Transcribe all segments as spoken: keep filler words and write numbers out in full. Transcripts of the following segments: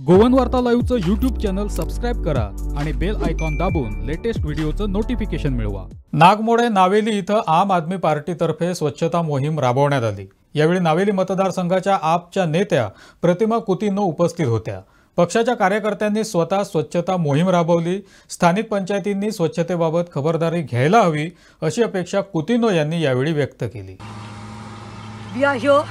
Goan वार्ता लाईव्हचं YouTube channel subscribe करा आणि बेल आयकॉन दाबून लेटेस्ट व्हिडिओचं नोटिफिकेशन मिळवा। नागमोडे नावेली इथं आम आदमी पार्टीतर्फे स्वच्छता मोहीम राबवण्यात आली। यावेळी नावेली मतदारसंघाच्या आपच्या नेत्या प्रतिमा कुतिनो उपस्थित होत्या। पक्षाच्या कार्यकर्त्यांनी स्वतः स्वच्छता मोहीम राबवली। स्थानिक पंचायतींनी स्वच्छतेबाबत खबरदारी घ्यायला हवी अशी अपेक्षा कुतिनो यांनी यावेळी व्यक्त केली। We are here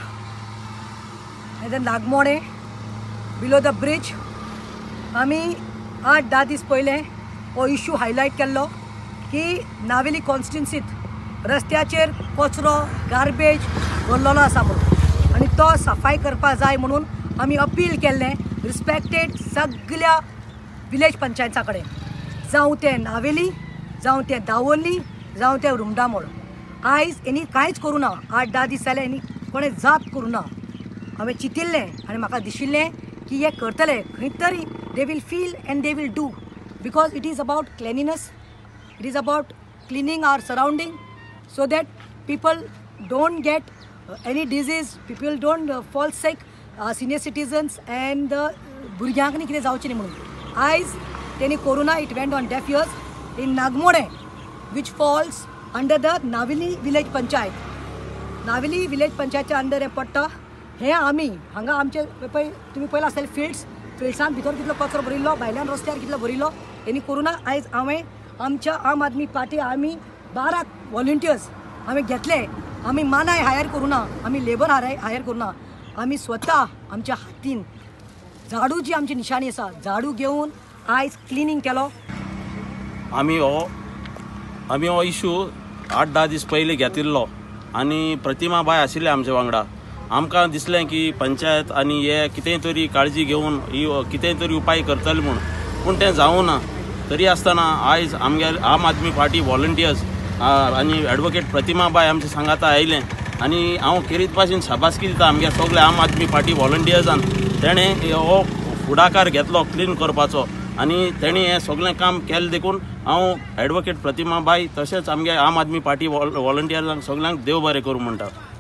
at the Nagmode below the bridge. आम्ही आठ दहा दीस पहिले हो इश्यू हायलाइट केल्लो की नावेली कॉन्स्टिट्युन्सीत रस्त्याचेर कचरो गार्बेज भरलेलो आसा म्हणून आनी तो सफाई करपा जाय म्हणून आमी अपील केल्लें रिस्पेक्टेड सगळ्या विलेज पंचायता कडेन, जावं ते नावेली जावं ते दावोली जावं ते रुमडामोळ। आयज हेणी कांयच करूं ना, आठ दहा दीस जाले हेणी कोणें जाप करूं ना। हांवें चिंतिल्लें आनी म्हाका दिशिल्लें की हे करतले खंय तरी they will feel and they will do, because it is about cleanliness, it is about cleaning our surrounding so that people don't get any disease, people don't fall sick, senior citizens and भुरग्यांक न्ही कितें जावचें न्ही म्हणून। आयज तेणी corona it went on deaf ears in Nagmode which falls under the Navelim village panchayat. Navelim village पंचायतच्या under हे पडटा। हे आमी हांगा आमचे पळय तुमी पळयलां आसतलें फिल्ड्स, फिल्ड्सान भितर कितलो कचरो भरिल्लो, भायल्यान रस्त्यार कितलो भरिल्लो तेणी करूं ना। आयज हांवें आमच्या आम आदमी पार्टी आमी बारा वॉलंटियर्स हांवें घेतले। आमी मानाय हायर करूं ना, आमी लेबर हायर हायर करूं ना, आमी स्वता आमच्या हातीन झाडू जी आमची निशाणी आसा झाडू घेवन आयज क्लिनिंग केलो। आमी हो आमी हो इश्यू आठ दहा दीस पयलीं घेतिल्लो आनी प्रतिमा बाय आशिल्ले आमच्या वांगडा। आमकां दिसलें की पंचायत आनी हे कितेंय तरी काळजी घेवन ही कितेंय तरी उपाय करतले म्हूण, पूण तें जावं ना। तरी आसतना आयज आमगे आम आदमी पार्टी वॉलंटियर्स आनी एडवोकेट प्रतिमा बाय आमच्या सांगाता आयलें आनी हांव खेरीत भाशेन शाबासकी दिता आमगे सगळे आम आदमी पार्टी वॉलंटियर्सान। तेणें हो फुडाकार घेतलो क्लीन करपाचो आनी तेणी हें सगळें काम केलें देखून हांव एडवोकेट प्रतिमा बाय तशेंच आमगे आम आदमी पार्टी वॉलंटियर्सांक सगळ्यांक देव बरें करूं म्हणटा।